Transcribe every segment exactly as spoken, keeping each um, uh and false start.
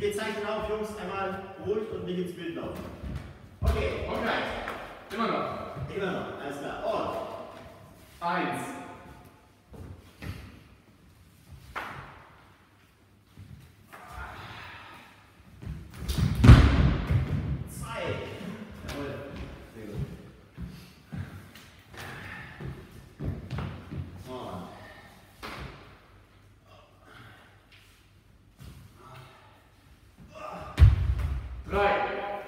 wir zeichnen auf, Jungs, einmal ruhig und nicht ins Bild laufen. Okay, alright. Immer noch. Immer noch, alles klar. Und eins. Zwei. Jawohl. Sehr gut. Und drei.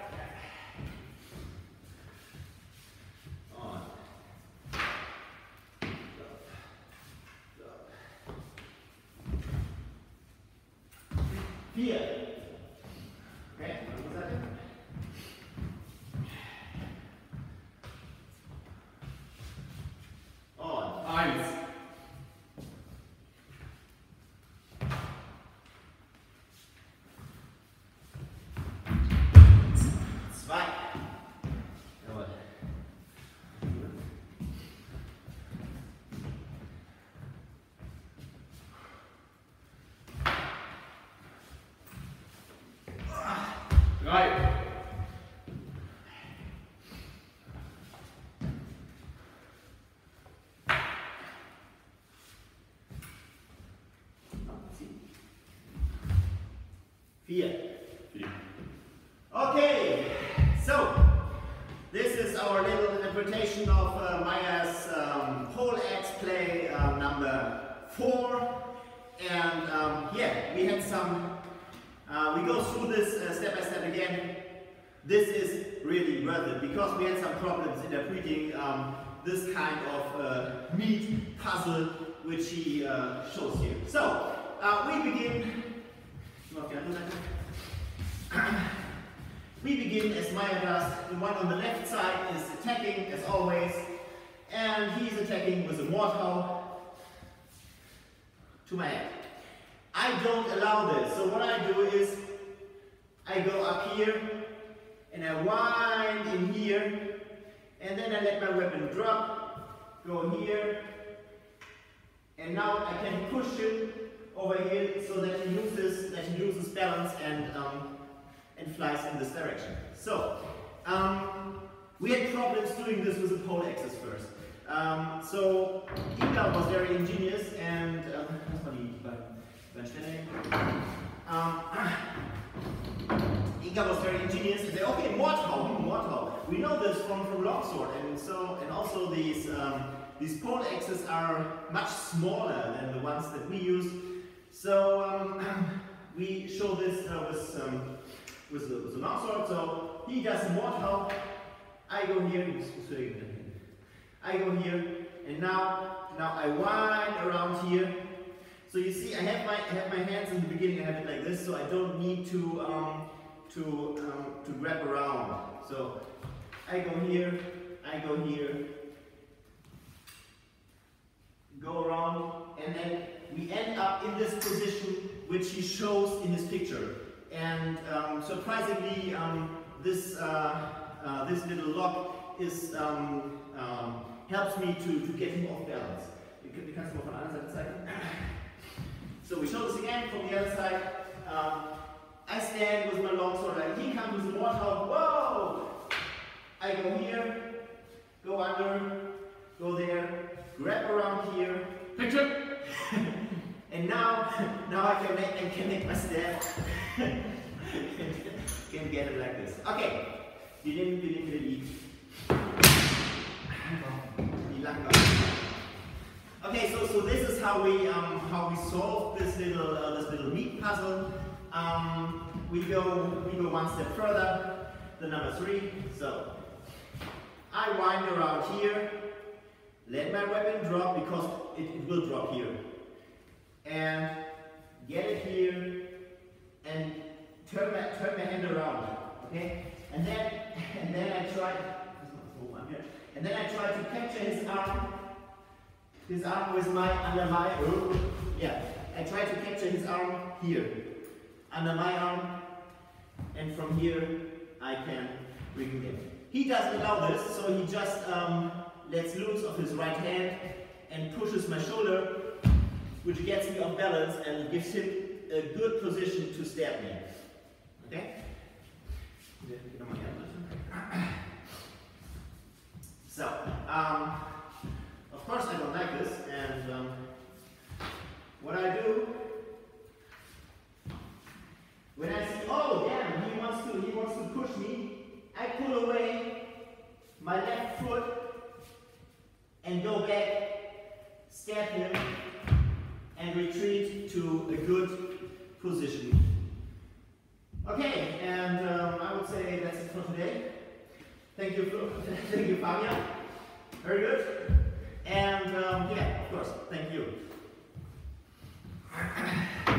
Vier. Okay, andere Seite. Und eins. zwei. Jawohl. drei. Vier. vier. Okay, so this is our little interpretation of uh, Mair's um, Poleaxe play uh, number four, and um, yeah, we had some. Uh, we go through this uh, step by step again. This is really worth it because we had some problems interpreting um, this kind of uh, meat puzzle which he uh, shows here. So uh, we begin. We begin as Mair does. The one on the left side is attacking as always, and he's attacking with a mortar to my head. I don't allow this, so what I do is I go up here and I wind in here, and then I let my weapon drop, go here, and now I can push it over here so that he loses that he loses balance and um, and flies in this direction. So um, we had problems doing this with the Poleaxes first. Um, so Inga was very ingenious and um, um, Inga was very ingenious and said, okay, mortar, mortar. We know this from, from longsword, and so and also these um, these Poleaxes are much smaller than the ones that we use. So um, we show this uh, with um, with the, with the longsword. So he does a mortar. I go here. I go here, and now now I wind around here. So you see, I have my I have my hands in the beginning. I have it like this, so I don't need to um, to um, to grab around. So I go here, I go here, go around, and then we end up in this position which he shows in his picture. And um, surprisingly, um, this uh, uh, this little lock is um, um, helps me to to get him off balance. Wir können es mal von der anderen Seite zeigen. So we show this again from the other side. Um, I stand with my longsword, and he comes with the mortar. Whoa! I go here, go under, go there, grab around here. Picture. And now, now I can make, I can make my stab. Can get it like this. Okay. Bilim, bilim, bilim. Okay, so so this is how we um, how we solve this little uh, this little meat puzzle. Um, we go we go one step further. The number three. So I wind around here. Let my weapon drop because it, it will drop here. And get it here and turn my turn my hand around. Okay? And then and then I try and then I try to capture his arm. His arm with my under my oh, yeah. I try to capture his arm here. Under my arm, and from here I can bring him in. He doesn't allow this, so he just um, lets loose of his right hand and pushes my shoulder, which gets me off balance and gives him a good position to stab me. Okay? So, um, of course I don't like this, and um, what I do when I see, oh damn, he wants to, he wants to push me, I pull away my left foot and go back, stab him, and retreat to a good position. Okay, and um, I would say that's it for today. Thank you, thank you, Fabian. Very good. And um, yeah, of course, thank you.